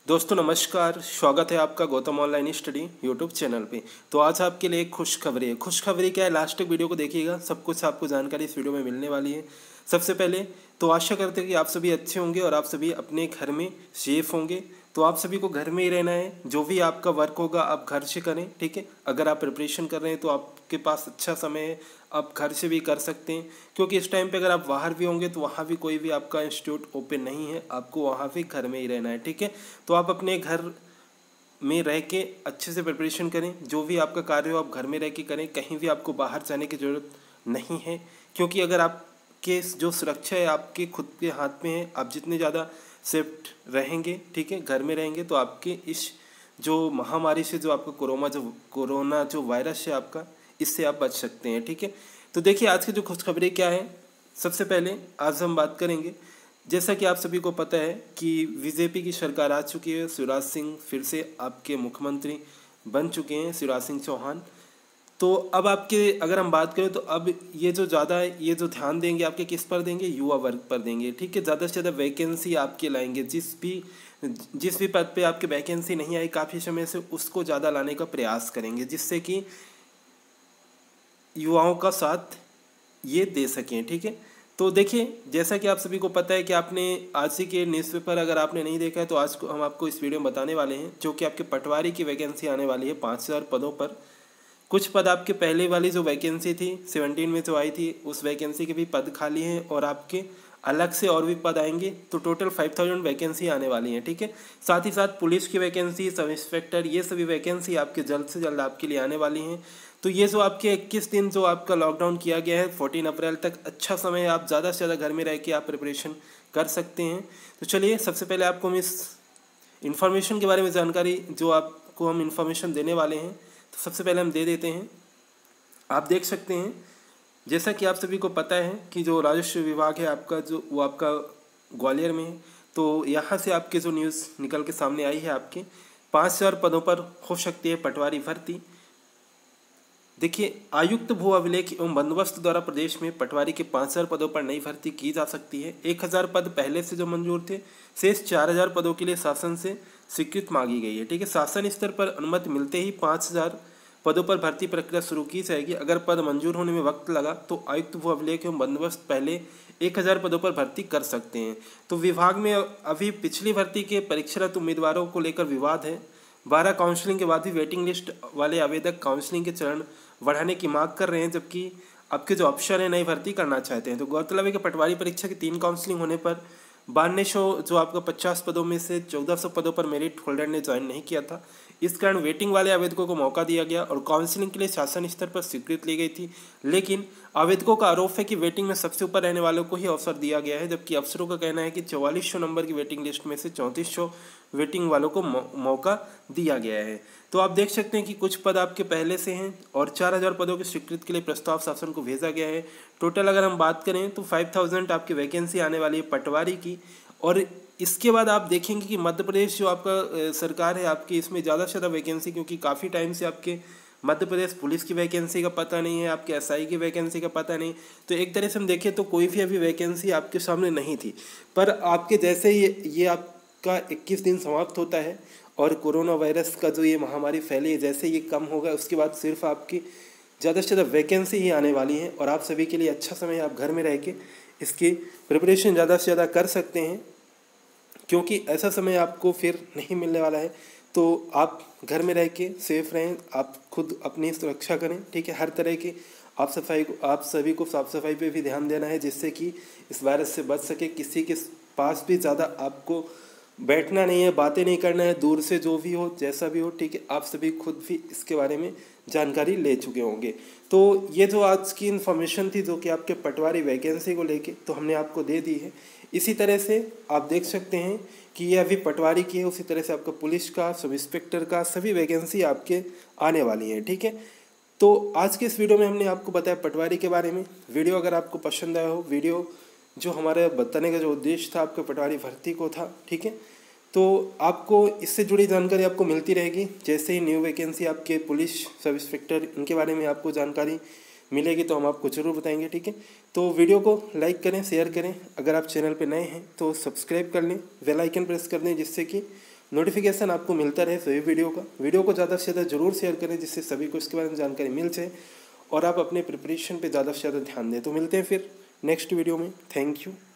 दोस्तों नमस्कार, स्वागत है आपका Gautam online study YouTube channel पे। तो आज आपके लिए एक खुशखबरी है। खुशखबरी क्या है, लास्ट तक वीडियो को देखिएगा, सब कुछ आपको जानकारी इस वीडियो में मिलने वाली है। सबसे पहले तो आशा करते हैं कि आप सभी अच्छे होंगे और आप सभी अपने घर में सेफ होंगे। तो आप सभी को घर में ही रहना है, जो भी आपका वर्क होगा आप घर से करें, ठीक है। अगर आप प्रिपरेशन कर रहे हैं तो आपके पास अच्छा समय है, आप घर से भी कर सकते हैं, क्योंकि इस टाइम पे अगर आप बाहर भी होंगे तो वहाँ भी कोई भी आपका इंस्टीट्यूट ओपन नहीं है, आपको वहाँ भी घर में ही रहना है, ठीक है। तो आप अपने घर में रह के अच्छे से प्रिपरेशन करें, जो भी आपका कार्य हो आप घर में रह के करें, कहीं भी आपको बाहर जाने की ज़रूरत नहीं है, क्योंकि अगर आपके जो सुरक्षा है आपके खुद के हाथ में है। आप जितने ज़्यादा सेफ्ट रहेंगे, ठीक है, घर में रहेंगे, तो आपके इस जो महामारी से, जो आपका कोरोना जो वायरस है आपका, इससे आप बच सकते हैं, ठीक है। तो देखिए आज की जो खुशखबरी क्या है, सबसे पहले आज हम बात करेंगे, जैसा कि आप सभी को पता है कि बीजेपी की सरकार आ चुकी है, शिवराज सिंह फिर से आपके मुख्यमंत्री बन चुके हैं, शिवराज सिंह चौहान। तो अब आपके अगर हम बात करें तो अब ये जो ज़्यादा है, ये जो ध्यान देंगे आपके किस पर देंगे, युवा वर्ग पर देंगे, ठीक है। ज़्यादा से ज़्यादा वैकेंसी आपके लाएंगे, जिस भी पद पे आपके वैकेंसी नहीं आई काफ़ी समय से, उसको ज़्यादा लाने का प्रयास करेंगे, जिससे कि युवाओं का साथ ये दे सकें, ठीक है। तो देखिए जैसा कि आप सभी को पता है कि आपने आज ही के न्यूज़पेपर अगर आपने नहीं देखा है तो आज को हम आपको इस वीडियो में बताने वाले हैं, जो कि आपके पटवारी की वैकेंसी आने वाली है 5000 पदों पर। कुछ पद आपके पहले वाली जो वैकेंसी थी 17 में जो आई थी, उस वैकेंसी के भी पद खाली हैं, और आपके अलग से और भी पद आएंगे, तो टोटल 5000 वैकेंसी आने वाली हैं, ठीक है। साथ ही साथ पुलिस की वैकेंसी, सब इंस्पेक्टर, ये सभी वैकेंसी आपके जल्द से जल्द आपके लिए आने वाली हैं। तो ये जो आपके 21 दिन जो आपका लॉकडाउन किया गया है 14 अप्रैल तक, अच्छा समय है, आप ज़्यादा से ज़्यादा घर में रह के आप प्रिपरेशन कर सकते हैं। तो चलिए सबसे पहले आपको हम इस इन्फॉर्मेशन के बारे में जानकारी, जो आपको हम इन्फॉर्मेशन देने वाले हैं, तो सबसे पहले हम दे देते हैं। आप देख सकते हैं, जैसा कि आप सभी को पता है कि जो राजस्व विभाग है आपका, जो वो आपका ग्वालियर में है। तो यहाँ से आपके जो न्यूज़ निकल के सामने आई है, आपके 5000 पदों पर हो सकती है पटवारी भर्ती। देखिए, आयुक्त भू अभिलेख एवं बंदोबस्त द्वारा प्रदेश में पटवारी के 5000 पदों पर नई भर्ती की जा सकती है। 1000 पद पहले से जो मंजूर थे, शेष 4000 पदों के लिए शासन से स्वीकृति मांगी गई है, ठीक है। शासन स्तर पर अनुमति मिलते ही 5000 पदों पर भर्ती प्रक्रिया शुरू की जाएगी। अगर पद मंजूर होने में वक्त लगा तो आयुक्त भू अभिलेख एवं बंदोबस्त पहले 1000 पदों पर भर्ती कर सकते हैं। तो विभाग में अभी पिछली भर्ती के परीक्षारत उम्मीदवारों को लेकर विवाद है। 12 काउंसलिंग के बाद भी वेटिंग लिस्ट वाले आवेदक काउंसलिंग के चरण बढ़ाने की मांग कर रहे हैं, जबकि आपके जो अफसर है नई भर्ती करना चाहते हैं। तो गौरतलब है कि पटवारी परीक्षा की 3 काउंसलिंग होने पर 9200 जो आपका 50 पदों में से 1400 पदों पर मेरिट होल्डर ने ज्वाइन नहीं किया था। इस कारण वेटिंग वाले आवेदकों को मौका दिया गया और काउंसलिंग के लिए शासन स्तर पर स्वीकृति ली गई थी। लेकिन आवेदकों का आरोप है कि वेटिंग में सबसे ऊपर रहने वालों को ही अवसर दिया गया है, जबकि अफसरों का कहना है कि 4400 नंबर की वेटिंग लिस्ट में से 3400 वेटिंग वालों को मौका दिया गया है। तो आप देख सकते हैं कि कुछ पद आपके पहले से हैं और 4000 पदों की स्वीकृति के लिए प्रस्ताव शासन को भेजा गया है। टोटल अगर हम बात करें तो 5000 आपकी वैकेंसी आने वाली है पटवारी की। और इसके बाद आप देखेंगे कि मध्य प्रदेश जो आपका सरकार है आपकी, इसमें ज़्यादा से ज़्यादा वैकेंसी, क्योंकि काफ़ी टाइम से आपके मध्य प्रदेश पुलिस की वैकेंसी का पता नहीं है, आपके एसआई की वैकेंसी का पता नहीं। तो एक तरह से हम देखें तो कोई भी अभी वैकेंसी आपके सामने नहीं थी। पर आपके जैसे ये आपका 21 दिन समाप्त होता है और कोरोना वायरस का जो ये महामारी फैली है, जैसे ये कम होगा उसके बाद सिर्फ आपकी ज़्यादा से ज़्यादा वैकेंसी ही आने वाली है, और आप सभी के लिए अच्छा समय है, आप घर में रह के इसकी प्रिपरेशन ज़्यादा से ज़्यादा कर सकते हैं, क्योंकि ऐसा समय आपको फिर नहीं मिलने वाला है। तो आप घर में रह के सेफ रहें, आप खुद अपनी सुरक्षा करें, ठीक है। हर तरह की आप सभी को साफ सफाई पे भी ध्यान देना है, जिससे कि इस वायरस से बच सके। किसी के पास भी ज़्यादा आपको बैठना नहीं है, बातें नहीं करना है, दूर से जो भी हो जैसा भी हो, ठीक है। आप सभी खुद भी इसके बारे में जानकारी ले चुके होंगे। तो ये जो आज की इन्फॉर्मेशन थी, जो कि आपके पटवारी वैकेंसी को लेके, तो हमने आपको दे दी है। इसी तरह से आप देख सकते हैं कि ये अभी पटवारी की है, उसी तरह से आपका पुलिस का, सब इंस्पेक्टर का, सभी वैकेंसी आपके आने वाली है, ठीक है। तो आज के इस वीडियो में हमने आपको बताया पटवारी के बारे में। वीडियो अगर आपको पसंद आया हो, वीडियो जो हमारे बताने का जो उद्देश्य था आपके पटवारी भर्ती को था, ठीक है। तो आपको इससे जुड़ी जानकारी आपको मिलती रहेगी, जैसे ही न्यू वैकेंसी आपके पुलिस, सब इंस्पेक्टर, इनके बारे में आपको जानकारी मिलेगी तो हम आपको ज़रूर बताएंगे, ठीक है। तो वीडियो को लाइक करें, शेयर करें, अगर आप चैनल पर नए हैं तो सब्सक्राइब कर लें, बेल आइकन प्रेस कर दें, जिससे कि नोटिफिकेशन आपको मिलता रहे सभी वीडियो को ज़्यादा से ज़्यादा जरूर शेयर करें, जिससे सभी को इसके बारे में जानकारी मिल जाए और आप अपने प्रिपरेशन पे ज़्यादा से ज़्यादा ध्यान दें। तो मिलते हैं फिर नेक्स्ट वीडियो में। Thank you.